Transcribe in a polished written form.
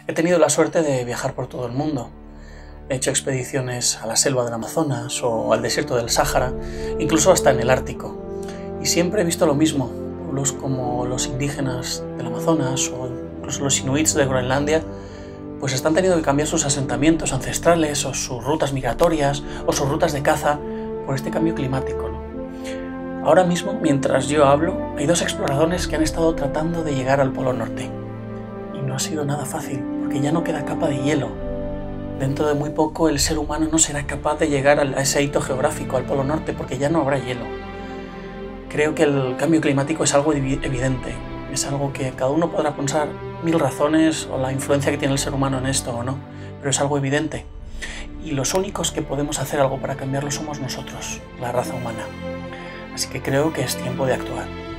He tenido la suerte de viajar por todo el mundo. He hecho expediciones a la selva del Amazonas o al desierto del Sáhara, incluso hasta en el Ártico. Y siempre he visto lo mismo. Pueblos como los indígenas del Amazonas o incluso los inuits de Groenlandia, pues están teniendo que cambiar sus asentamientos ancestrales o sus rutas migratorias o sus rutas de caza por este cambio climático, ¿no? Ahora mismo, mientras yo hablo, hay dos exploradores que han estado tratando de llegar al Polo Norte. Y no ha sido nada fácil, porque ya no queda capa de hielo. Dentro de muy poco el ser humano no será capaz de llegar a ese hito geográfico, al Polo Norte, porque ya no habrá hielo. Creo que el cambio climático es algo evidente, es algo que cada uno podrá pensar mil razones o la influencia que tiene el ser humano en esto o no, pero es algo evidente. Y los únicos que podemos hacer algo para cambiarlo somos nosotros, la raza humana. Así que creo que es tiempo de actuar.